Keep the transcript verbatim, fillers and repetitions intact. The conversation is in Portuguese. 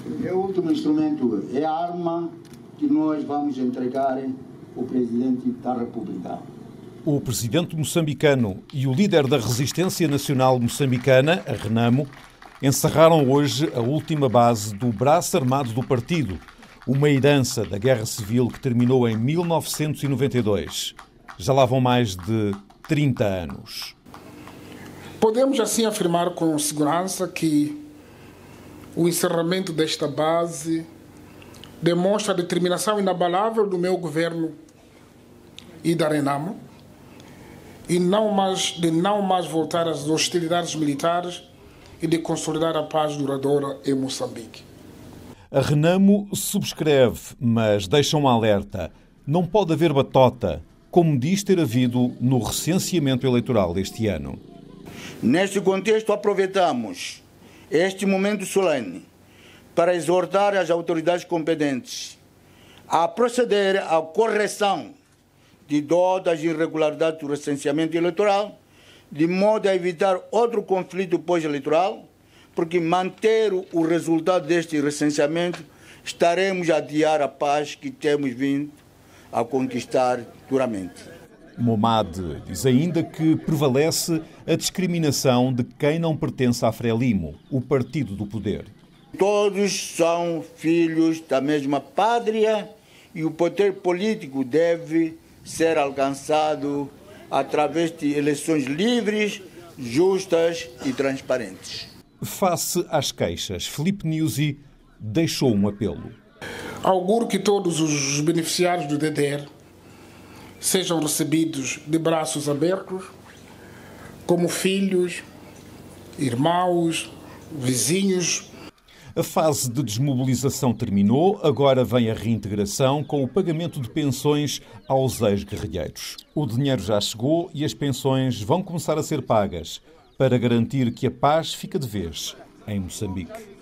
É o último instrumento, é a arma que nós vamos entregar ao Presidente da República. O presidente moçambicano e o líder da resistência nacional moçambicana, a Renamo, encerraram hoje a última base do braço armado do partido, uma herança da Guerra Civil que terminou em mil novecentos e noventa e dois. Já lá vão mais de trinta anos. Podemos assim afirmar com segurança que o encerramento desta base demonstra a determinação inabalável do meu governo e da Renamo e não mais, de não mais voltar às hostilidades militares e de consolidar a paz duradoura em Moçambique. A Renamo subscreve, mas deixa um alerta. Não pode haver batota, como diz ter havido no recenseamento eleitoral deste ano. Neste contexto, aproveitamos este momento solene para exortar as autoridades competentes a proceder à correção de todas as irregularidades do recenseamento eleitoral, de modo a evitar outro conflito pós-eleitoral, porque manter o resultado deste recenseamento estaremos a adiar a paz que temos vindo a conquistar duramente. Momad diz ainda que prevalece a discriminação de quem não pertence à Frelimo, o partido do poder. Todos são filhos da mesma pátria e o poder político deve ser alcançado através de eleições livres, justas e transparentes. Face às queixas, Filipe Nyusi deixou um apelo. Auguro que todos os beneficiários do D D R sejam recebidos de braços abertos, como filhos, irmãos, vizinhos. A fase de desmobilização terminou, agora vem a reintegração com o pagamento de pensões aos ex-guerrilheiros. O dinheiro já chegou e as pensões vão começar a ser pagas para garantir que a paz fica de vez em Moçambique.